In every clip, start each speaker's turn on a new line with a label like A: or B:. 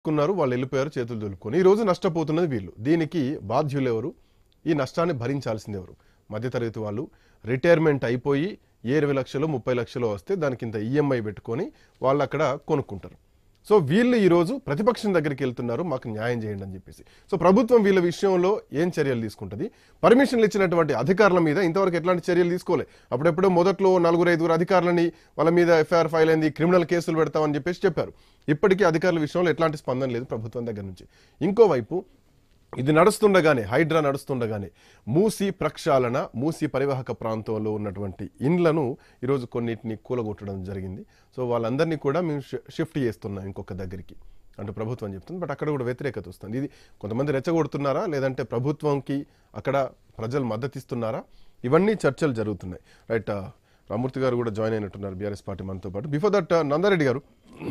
A: కున్నారు వాళ్ళు వెళ్ళిపోయారు చేతులు దులుపుకొని ఈ రోజు నష్టపోతున్నది వీళ్ళు దీనికి బాధ్యులు ఎవరు ఈ నష్టాన్ని భరించాల్సింది ఎవరు మధ్యతరగతి వాళ్ళు రిటైర్మెంట్ అయిపోయి 20 లక్షలు 30 లక్షలు వస్తే దానికి ఇంత ఈఎంఐ పెట్టుకొని వాళ్ళు అక్కడ కొనుక్కుంటారు సో వీళ్ళు ఈ రోజు ప్రతిపక్షం దగ్గరికి వెళ్తున్నారు మాకు న్యాయం చేయండి అని చెప్పేసి సో ప్రభుత్వం వీళ్ళ విషయంలో ఏం చర్యలు తీసుకుంటది పర్మిషన్లు ఇచ్చినటువంటి అధికారుల మీద ఇంతవరకు ఎట్లాంటి చర్యలు తీసుకోలే అప్పుడెప్పుడు మొదట్లో 4-5 అధికారులని వాళ్ళ మీద ఎఫ్ఐఆర్ ఫైల్ అయింది క్రిమినల్ కేసులు పెడతామని చెప్పేసి చెప్పారు ఇప్పటికీ అధికారుల విషయంలో ఎట్లాంటి స్పందన లేదు ప్రభుత్వం దగ్గర నుంచి ఇంకోవైపు ఇది నడుస్తుండగానే హైడ్రా నడుస్తుండగానే మూసీ ప్రక్షాళన మూసీ పరివాహక ప్రాంతంలో ఉన్నటువంటి ఇండ్లను ఈరోజు కొన్నిటిని కూలగొట్టడం జరిగింది సో వాళ్ళందరినీ కూడా మేము షిఫ్ట్ చేస్తున్నాం ఇంకొక దగ్గరికి అంటే ప్రభుత్వం చెప్తుంది బట్ అక్కడ కూడా వ్యతిరేకత వస్తుంది ఇది కొంతమంది రెచ్చగొడుతున్నారా లేదంటే ప్రభుత్వంకి అక్కడ ప్రజలు మద్దతు ఇస్తున్నారా ఇవన్నీ చర్చలు జరుగుతున్నాయి రైట్ రామూర్తి గారు కూడా జాయిన్ అయినట్టున్నారు బీఆర్ఎస్ పార్టీ మనతో పాటు బిఫోర్ దట్ నందారెడ్డి గారు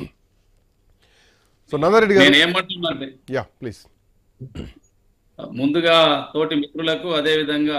A: సో నందారెడ్డి గారు యా ప్లీజ్
B: ముందుగా తోటి మిత్రులకు అదేవిధంగా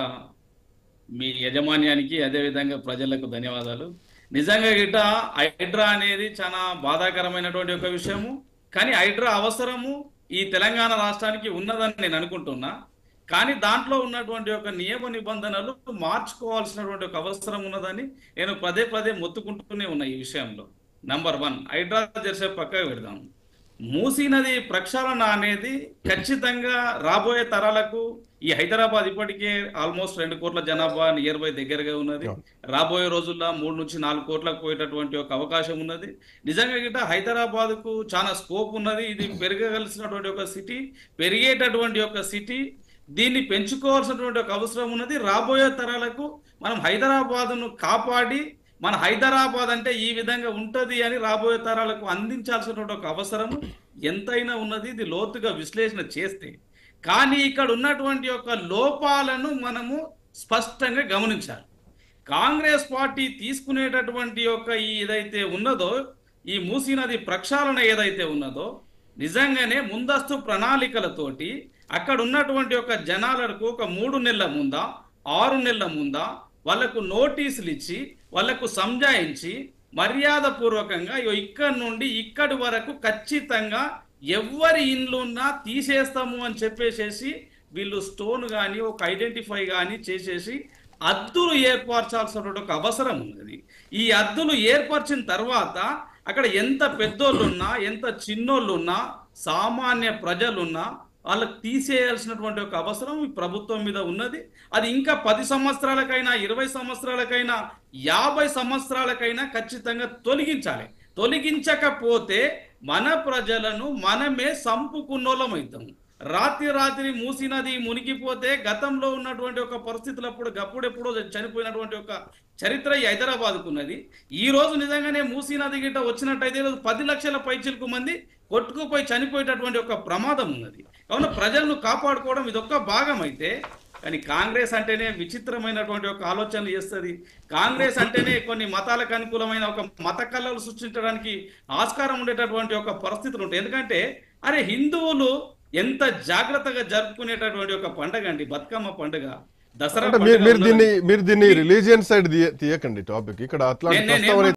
B: మీ యజమాన్యానికి అదేవిధంగా ప్రజలకు ధన్యవాదాలు నిజంగా గిట్ట హైడ్రా అనేది చాలా బాధాకరమైనటువంటి ఒక విషయము కానీ హైడ్రా అవసరము ఈ తెలంగాణ రాష్ట్రానికి ఉన్నదని నేను అనుకుంటున్నా కానీ దాంట్లో ఉన్నటువంటి ఒక నియమ నిబంధనలు మార్చుకోవాల్సినటువంటి ఒక అవసరం ఉన్నదని నేను పదే పదే మొత్తుకుంటూనే ఉన్నా ఈ విషయంలో నంబర్ 1 హైడ్రా చేసే పక్కకు పెడదాము మూసీ నది ప్రక్షాళన అనేది ఖచ్చితంగా రాబోయే తరాలకు ఈ హైదరాబాద్ ఇప్పటికే ఆల్మోస్ట్ 2 కోట్ల జనాభా నియర్ బై దగ్గరగా ఉన్నది రాబోయే రోజుల్లో 3 నుంచి 4 కోట్లకు పోయేటటువంటి ఒక అవకాశం ఉన్నది నిజంగా గిట్ట హైదరాబాద్ కు చాలా స్కోప్ ఉన్నది ఇది పెరగవలసినటువంటి ఒక సిటీ పెరిగేటటువంటి ఒక సిటీ దీన్ని పెంచుకోవాల్సినటువంటి ఒక అవసరం ఉన్నది రాబోయే తరాలకు మనం హైదరాబాద్ను కాపాడి మన హైదరాబాద్ అంటే ఈ విధంగా ఉంటది అని రాబోయే తరాలకు అందించాల్సినటువంటి ఒక అవసరం ఎంతైనా ఉన్నది ఇది లోతుగా విశ్లేషణ చేస్తే కానీ ఇక్కడ ఉన్నటువంటి యొక్క లోపాలను మనము స్పష్టంగా గమనించాలి కాంగ్రెస్ పార్టీ తీసుకునేటటువంటి యొక్క ఏదైతే ఉన్నదో ఈ మూసీ నది ప్రక్షాళన ఏదైతే ఉన్నదో నిజంగానే ముందస్తు ప్రణాళికలతోటి అక్కడ ఉన్నటువంటి ఒక జనాలకు ఒక 3 నెలల ముందా 6 నెలల ముందా వాళ్ళకు నోటీసులు ఇచ్చి వాళ్ళకు సంజాయించి మర్యాద పూర్వకంగా ఇక్కడి నుండి ఇక్కడి వరకు ఖచ్చితంగా ఎవరి ఇండ్లున్నా తీసేస్తాము అని చెప్పేసేసి వీళ్ళు స్టోన్ కానీ ఒక ఐడెంటిఫై కానీ చేసేసి అద్దులు ఏర్పరచాల్సిన ఒక అవసరం ఉన్నది ఈ అద్దులు ఏర్పరిచిన తర్వాత అక్కడ ఎంత పెద్దోళ్ళున్నా ఎంత చిన్నోళ్ళున్నా సామాన్య ప్రజలున్నా వాళ్ళకి తీసేయాల్సినటువంటి ఒక అవసరం ఈ ప్రభుత్వం మీద ఉన్నది అది ఇంకా 10 సంవత్సరాలకైనా 20 సంవత్సరాలకైనా 50 సంవత్సరాలకైనా ఖచ్చితంగా తొలగించాలి తొలగించకపోతే మన ప్రజలను మనమే సంపుకున్నోళ్ళం అవుతాం రాత్రి మూసీ నది మునిగిపోతే గతంలో ఉన్నటువంటి ఒక పరిస్థితులప్పుడు గప్పుడెప్పుడో చనిపోయినటువంటి ఒక చరిత్ర ఈ హైదరాబాద్కు ఉన్నది ఈ రోజు నిజంగానే మూసీ నది గిట్ట వచ్చినట్టయితే 10 లక్షల పైచిలకు మంది కొట్టుకుపోయి చనిపోయేటటువంటి ఒక ప్రమాదం ఉన్నది కావున ప్రజలను కాపాడుకోవడం ఇదొక్క భాగం అయితే కానీ కాంగ్రెస్ అంటేనే విచిత్రమైనటువంటి ఒక ఆలోచనలు చేస్తుంది కాంగ్రెస్ అంటేనే కొన్ని మతాలకు అనుకూలమైన ఒక మత కళలు సృష్టించడానికి ఆస్కారం ఉండేటటువంటి ఒక పరిస్థితులు ఉంటాయి ఎందుకంటే అరే హిందువులు ఎంత జాగ్రత్తగా జరుపుకునేటటువంటి ఒక పండుగ అండి బతుకమ్మ పండుగ దసరా
A: మీరు దీన్ని రిలీజియన్ సైడ్ తీయకండి టాపిక్ ఇక్కడ అట్లా